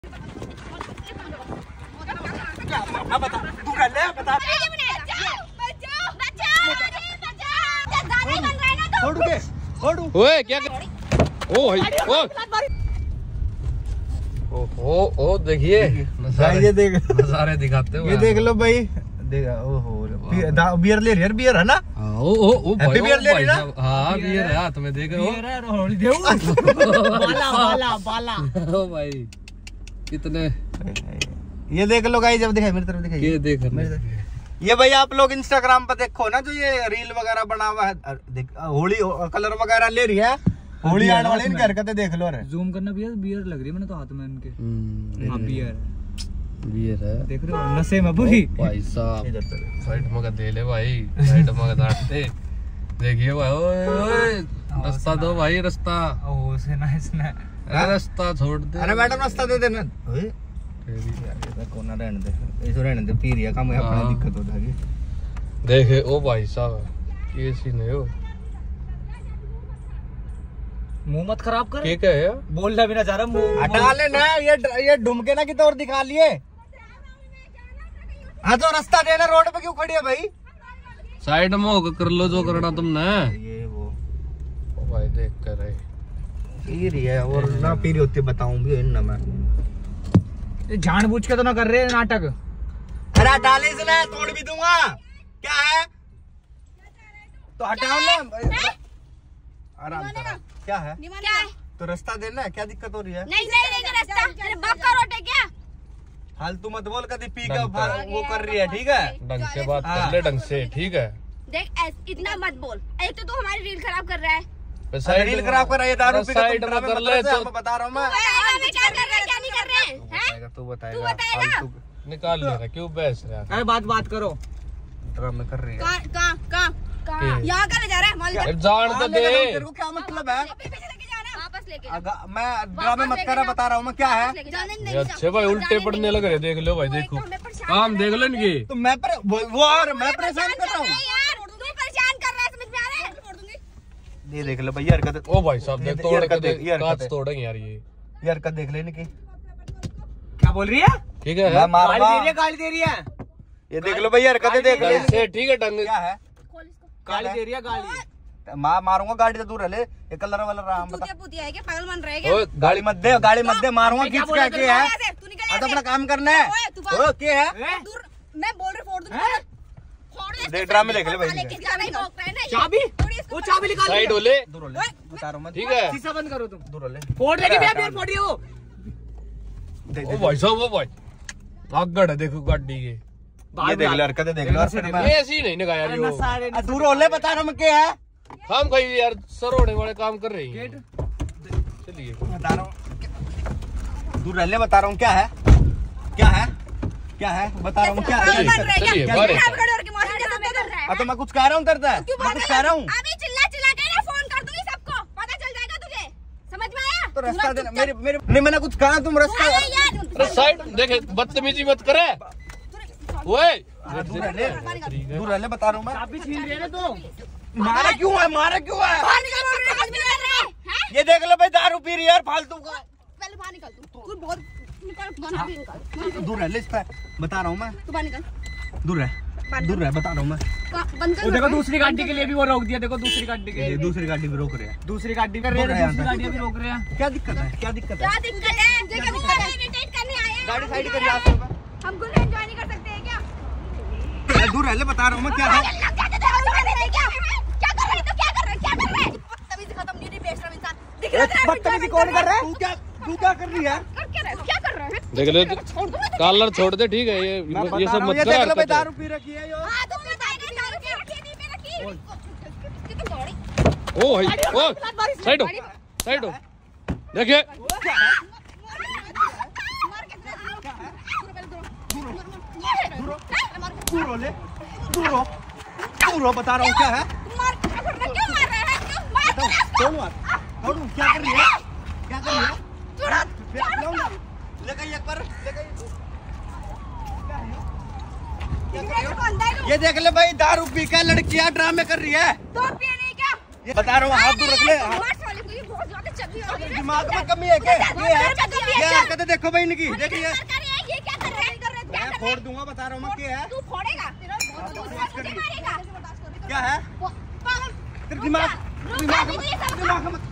बता तू कर ले बता। ओए क्या ओ देखिए ये देख नजारे दिखाते हो। ये देख लो भाई, देखा ओहो बियर ले रही है, बियर है ना? ओ भाई बियर ले रही ना? हाँ बियर है हाथ में, देख रहे बाला बाला हो भाई कितने। ये देख लो गाइस, जब दिखाई मेरी तरफ दिखाई, ये देख ये भाई आप लोग इंस्टाग्राम पर देखो ना, जो ये रील वगैरह बना हुआ है, होली कलर वगैरह ले रही है, होली आने वाले इनकी हरकतें देख लो। रे जूम करना भैया, बियर लग रही है मैंने तो हाथ में इनके। हाँ बियर है, देख रहे हो नशे में पूरी। भाई साहब साइड में दे ले भाई, साइड में डांटते देखिए भाई। ओए रास्ता दो भाई, रास्ता। ओ सुना सुना, रास्ता छोड़ दे। अरे मैडम रास्ता दे देना। कोना रहने दे, ऐसे रहने दे, पी रिया काम है अपना, दिक्कत हो जाएगी। देखे ओ भाई साहब ये सीन है। ओ मुंह मत खराब कर, क्या है बोलना भी ना चाह रहा मुंह। हटा ले ना, ये ढूंढ के ना कितने और दिखा लिए। हाँ तो रास्ता देना, रोड पे क्यों खड़ी है भाई? साइड में होकर कर लो जो करना तुमने। ये वो ओ भाई देख कर है पी रही है, और ना पी रही होती बताऊं भी इन ना मैं। जानबूझ के तो ना कर रहे नाटक। अरे हटा ले इसने, तोड़ भी दूंगा। क्या है तो हटाओ ना, आराम से। क्या है तो रास्ता देना है, क्या दिक्कत हो रही है? नहीं रास्ता, तेरे बाप का रोड है क्या? फालतू मत बोल, कभी पी के वो कर रही है, ठीक है? ढंग से बात कर ले, ढंग से, ठीक है? देख इतना मत बोल, एक तो तू हमारी रील खराब कर रहा है। रील खराब कर रहा है, दारू पी के साइड में कर ले तो बता रहा हूँ मैं। क्या कर रहे हैं क्या नहीं कर रहे हैं? तू बताएगा निकाल लेगा, क्यों बहस रहा है? अरे बात करो। ड्रामे कर रही है। कहाँ यहाँ का ले जा रहा है? मॉल का जान तो दे। तेरे को क्या मतलब है? वापस लेके मैं ड्रामे मत कर, बता रहा हूँ मैं। क्या है ये अच्छे भाई उल्टे पड़ने लग रहे, देख लो भाई, देखो काम देख लो इनकी। तो मैं वो और मैं परेशान कर रहा हूँ। तू परेशान कर रहा है, समझ में आ रहा है? छोड़ दूंगी। ये देख लो भैया हरकत। ओ भाई साहब देख, तोड़ के देख, कांच तोड़ेंगे यार ये हरकत देख लेने की। क्या बोल रही है? ठीक है, गाली दे रही है। ये देख लो भैया हरकतें देख ले। से ठीक है ढंग। क्या है गाली दे रही है, गाली। मारूंगा गाड़ी से दूर रहे। ये कलर वाला रहा पुतिया है क्या? पागल बन रहा है क्या? गाड़ी मत दे, मारूंगा खींच के। क्या है तो अपना काम करना है। क्या है मैं बोल रही फोड़ दूंगी। देख ड्रामे देख ले भाई। चाबी, वो चाबी निकाल। साइड हो ले, बता रहा हूँ मैं, ठीक है? शीशा बंद करो तुम। दूर ले। फोड़ लेके भी फिर फोड़ी हो। ओ भाई साहब, ओ भाई आगड़ है, देखो गाड़ी के। ये देख ले हरकतें देख लो। ये ऐसी नहीं ना यार, यो दूर हो ले, बता रहा हूँ मैं। क्या है हम कहीं यार सरोड़े वाले काम कर रहे हैं। चलिए बता रहा हूँ, दूर रह ले, बता रहा हूँ। क्या है बता रहा हूँ। क्या चलिए बारे तो मैं कुछ कह रहा हूँ, करता है मैं कुछ कह रहा हूँ। अभी चिल्ला के ना फोन कर दूंगी सबको, पता चल जाएगा तुझे। समझ में आया? तो रास्ता देना, मेरे नहीं, मैंने कुछ कहा, तुम रास्ता। अरे साइड देखे, बदतमीजी मत करे। ओए दूर रह ले, बता रहा हूँ मैं। चाबी छीन रही है तो मारा क्यों है? ये देख लो भाई, दारू पी रही है यार फालतू का। पहले बाहर निकल तू बहुत निकल। दूर रह ले, इस पे बता रहा हूँ मैं। तू बाहर निकल। दूर रह, बता रहा हूँ मैं। बंद कर। देखो दूसरी गाड़ी के लिए भी वो रोक दिया। देखो दूसरी गाड़ी के लिए, दूसरी गाड़ी भी रोक रहे हैं। दूसरी गाड़ी कर रहे हैं, दूसरी गाड़ियां भी रोक रहे हैं। क्या दिक्कत है? इरिटेट करने आए हैं। गाड़ी साइड कर यार। हम गुल एंजॉय नहीं कर सकते हैं क्या? दूर रह ले, बता रहा हूँ मैं। क्या है बदतमीजी कौन कर रहा है? तू क्या कर रही है? क्या कर रहा है? देख ले, कॉलर छोड़ दे, ठीक है? ये सब मत कर। दारू पी रखी है यो। हाँ, तो पी रखी। ओ भाई, ओ साइड हो देखिए। दूर हो, बता रहा हूँ। क्या है क्या कर रही है? ये देख ले भाई, दारू पी के लड़कियां ड्रामे कर रही है। तो पिए नहीं क्या? ये बता रहा हूँ, हाथ दूर रख ले। बहुत ज्यादा दिमाग में कमी है क्या? क्या हरकतें देखो भाई इनकी, देखिए ये क्या कर रहे हैं? मैं फोड़ दूंगा, बता रहा हूँ मैं क्या है। तू फोड़ेगा, मुझे मारेगा। क्या है तेरे दिमाग दिमाग में दिमाग में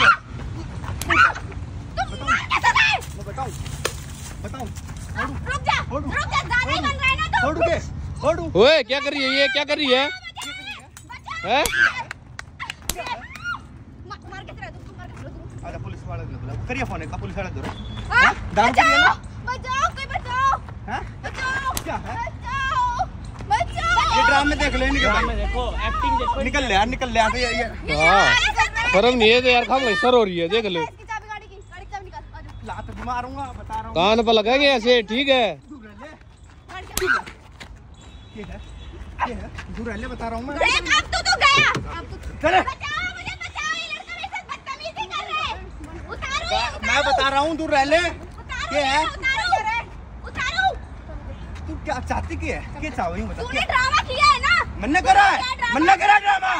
मैं बताऊं रुक जा, ज्यादा ही बन रहा है ना तू। फोड़ू ओए क्या कर रही है ये, क्या कर रही है? हैं? मार के तेरा तू मार के तेरा। अरे पुलिस वाले ने बुला, करिए फोन का, पुलिस वाले दो बचाओ, कोई बचाओ, हैं? बचाओ, क्या है? बचाओ। ये ड्रामे देख लो इनके भाई, देखो एक्टिंग देखो। निकल ले यार, निकल ले यहाँ से ये हाँ शर्म नहीं है तो यार, खाम सर हो रही है, देख ले। गाड़ी की चाबी निकाल। लात मारूंगा, बता रहा हूँ। कान पर लगाएंगे ऐसे, ठीक है? दूर रह ले, ये है दूर रह ले, बता रहा हूँ मैं। देख अब तू गया। चले बचाओ, मुझे बचाओ, ये लड़का मेरे साथ बदतमीजी कर रहा है। उतारो, मैं बता रहा हूँ, दूर रह ले। ये है उतारो। तू क्या चाहती की है? क्या चाहो यूं बता? तूने ड्रामा किया है ना? मन करा है, मन करा ड्रामा,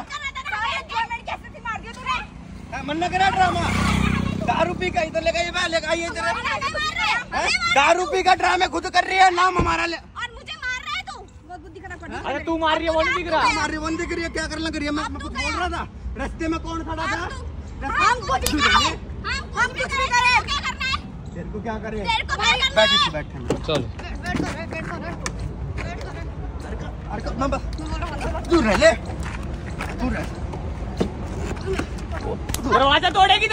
मन करा ड्रामा। दारू पी का इधर लेगा, ये लेगा, ये इधर दारू पी का ड्रामे खुद कर रही है, नाम हमारा ले। और मुझे मार रहा है तू। बहुत बुद्धि खराब कर दी। अरे तू मार रही है, वो नहीं दिख रहा। हमारी वन दिख रही है, क्या करना करिए? मैं कुछ बोल रहा था, रास्ते में कौन खड़ा था? हम कुछ भी करें, हम कुछ भी करें। क्या करना है? तेरे को क्या करे? तेरे को क्या करना बैठ है? इसी बैठ चल दूर रह ले, दूर रह। दरवाजा तोड़ेगी।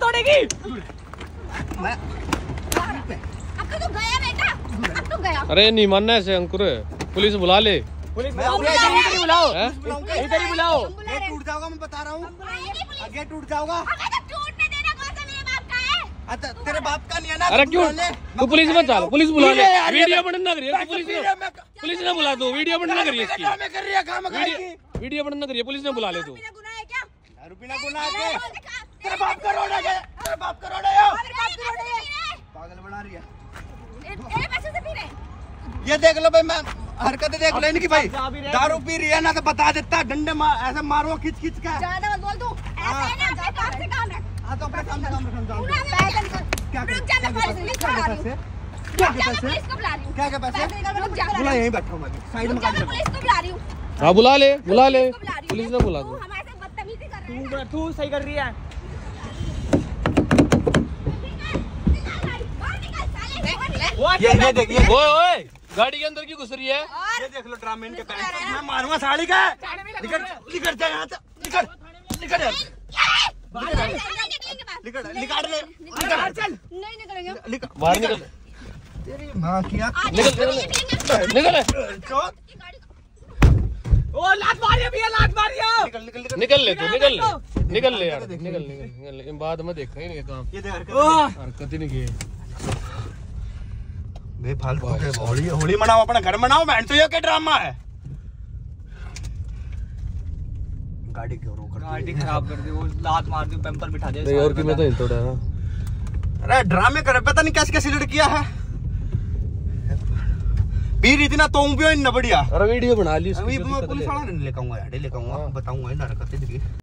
मैं अब तो तू गया बेटा, अब तू गया। अरे नहीं मानना ऐसे अंकुर, पुलिस बुला ले। पुलिस मैं बुलाओ, इधर इधर ही बुलाओ, हैं? इधर ही बुलाओ। गेट टूट जाओगा, मैं बता रहा हूँ, आएगी पुलिस। गेट टूट जाओगा। अबे तो टूटने देना, कौन सा मेरे बाप का है? अच्छा तेरे बाप का नहीं है ना? अरे तू क्यों? दूर रह ले। तू पुलिस में चल, पुलिस बुला ले। यार, ये वीडियो बनना करिए, पुलिस ने बुला दो, वीडियो बनना करिए इसकी। ड्रामे कर रही है, काम खाएगी। वीडियो बनना करिए, पुलिस ने बुला ले तू। बिना गुनाह है क्या? दारू पीना गुनाह है? तेरे बाप का रोड है, तेरे बाप का रोड है यो। तेरे बाप की रोड है। पागल बना रही है। तेरे पैसे से पी रहे। ये देख लो भाई, मैं हरकतें देख लो इनकी भाई। दारू पी रही है ना तो बता देता, डंडे ऐसे मारो खींच खींच का। ज्यादा मत बोल तू। ऐसे है ना, अपने काम से काम रख। हाँ तो अपने काम से काम रखना रुक चाहूँ। जा, मैं पुलिस को बुला रही हूँ। क्या रुक जा, पैसे? मैं पुलिस को बुला रही हूँ। क्या क्या पैसे? रुक जा, बुला, यहीं बैठा हूँ मैं, साइड में रुक जा, काट मैं दे। पुलिस को बुला रही हूँ। हाँ बुला ले, बुला ले, पुलिस को बुला रही हूँ। पुलिस ने बुला तू दो। हमारे साथ बदतमीजी कर रहा है। तू सही कर रही है। ये देखिए, ओए गाड़ी के अंदर क्यों घुस रही है? ये देख लो ड्रामे इनके पैंट। मैं मारूंगा साड़ी का। निकल निकल जा यहाँ से, निकल निकल यार, निकल निकाल ले, निकल चल, नहीं निकलेंगे। निकल बाहर निकल, तेरी माँ की आँख। निकल निकल चौक। ओ लात मारियो भैया, लात मारियो। निकल निकल निकल। निकल ले तू, निकल ले यार, निकल ले। बाद में देखा ही नहीं काम, ये देख हरकत ही नहीं की। बेफालतू के होली होली मनाओ, अपना घर मनाओ। मैं तो ये क्या ड्रामा है? गाड़ी क्यों रोक? गाड़ी खराब कर दी, वो लात मार दी, पेम्पर बिठा दिया। नहीं और की मैं तो नहीं तोड़ा ना। अरे ड्रामे करे, पता नहीं कैसे कैसी लड़कियां है। पीर इतना तो भी इन बढ़िया। अरे वीडियो बना ली उसकी, अभी जो मैं दिक्कत पुलिस ले। वाला नहीं लेकर आऊंगा यार, लेकर आऊंगा, बताऊंगा इन हरकतें।